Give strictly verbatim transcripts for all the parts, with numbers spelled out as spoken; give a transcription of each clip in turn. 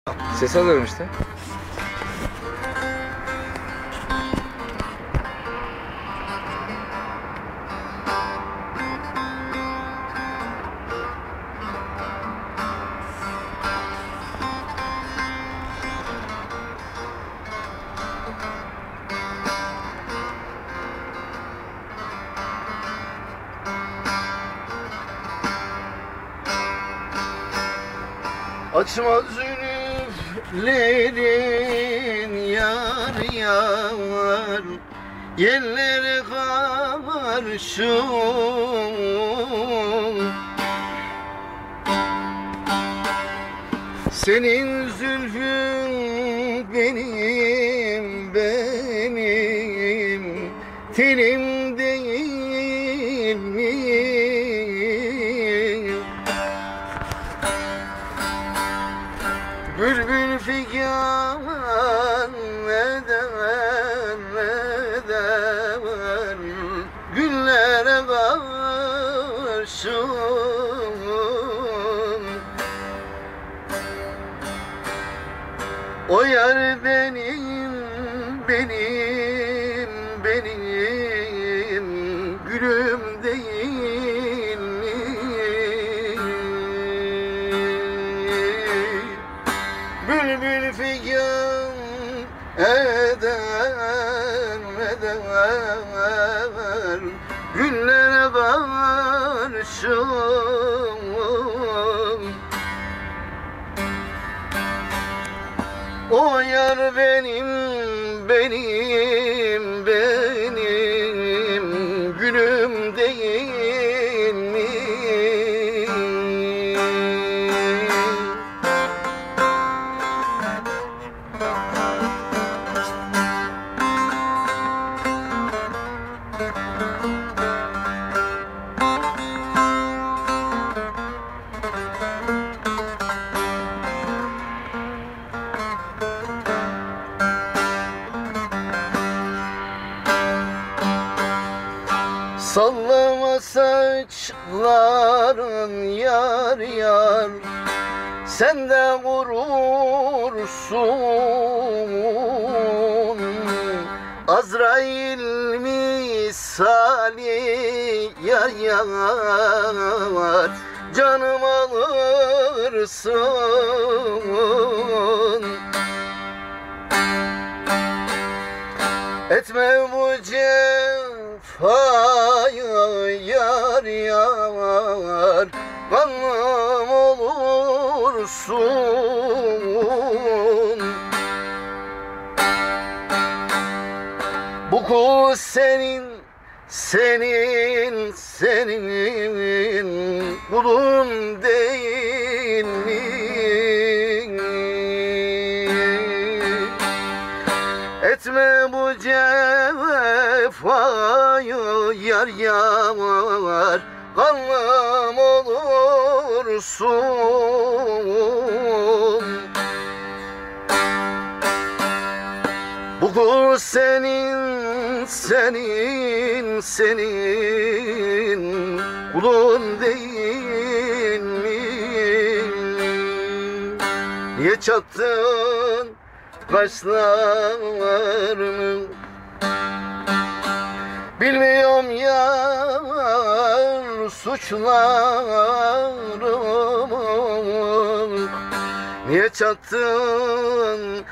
Ses alıyorum işte. Açma zülüflerin yar yar, yerlere karşı. Senin zülfün benim, benim tenim değil mi? Bülbül figan eder, eder güllere karşı. O yar benim, benim, benim gülüm değil mi? Bülbül figan eder, eder güllere karşı. O yar benim, benim, benim gülüm değil mi? Sallama saçların yar yar, sen de vurursun. Azrail misali yar yar, canım alırsın. Etme bu cefayı yar yar, kanım olursun. Bu kul senin, senin, senin kulun değil mi? Etme bu cefayı yar yar, kanım olursun. Bu kul senin, senin, senin kulun değil mi? Niye çattın kaşlarımı? Bilmiyorum yar suçlarımı. Niye çattın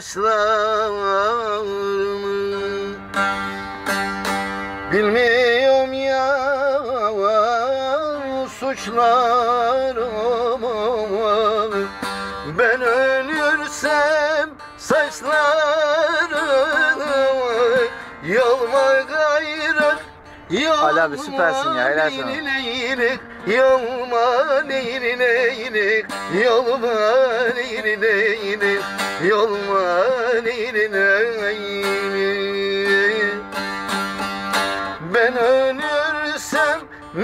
başlarımı? Bilmiyorum yar suçlarımı. Ben ölürsem saçlarımı yolma gayrı. Ali abi süpersin ya, helal sana. Yolma neyri neyri, yolma neyri neyri, yolma neyri neyri. Ben ölürsem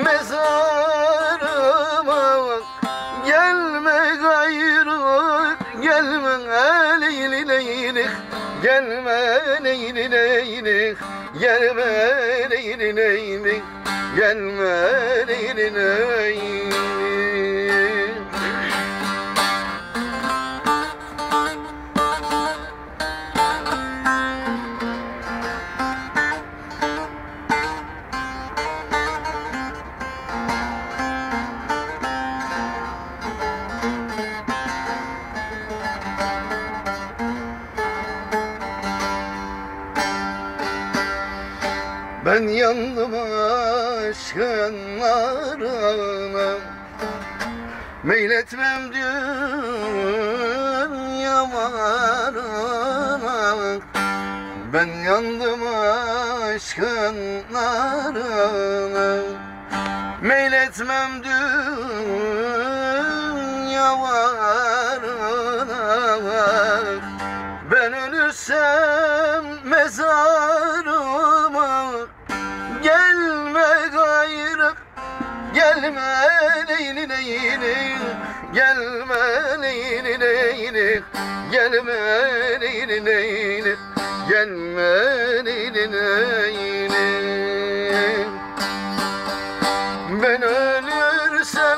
mezarıma gelme gayrı, gelme neyri neyri, gelme neyri neyri, gelme neyri neyri, gelme neyri neyri. Ben yandım aşkın narına, meyletmem dünya varına. Ben yandım aşkın narına, meyletmem dünya varına. Ben ölürsem mezarıma gelme gayrı, gelme leyli leyli, gelme leyli leyli, gelme leyli leyli, gelme leyli leyli. Ben ölürsem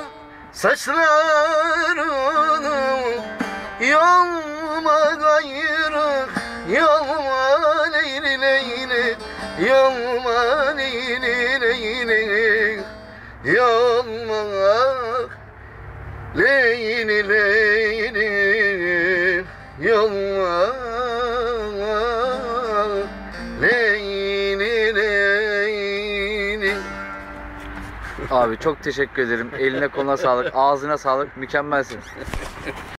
saçlarını yolma gayrı, yolma leyli leyli, yolma leyli leyli, yolma leyli leyli, yolma leyli leyli. Abi çok teşekkür ederim. Eline koluna sağlık, ağzına sağlık. Mükemmelsin.